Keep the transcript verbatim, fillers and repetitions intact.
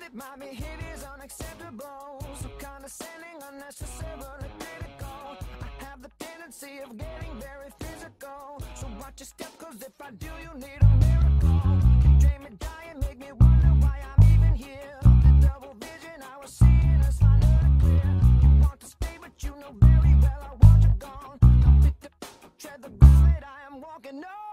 that my behavior's unacceptable, so condescending, unnecessarily critical. I have the tendency of getting very physical, so watch your step, cause if I do, you need a miracle. You drain me, die, and make me wonder why I'm even here. The double vision I was seeing is finally clear. You want to stay, but you know very well I want you gone. Now pick the, tread the gauntlet I am walking on.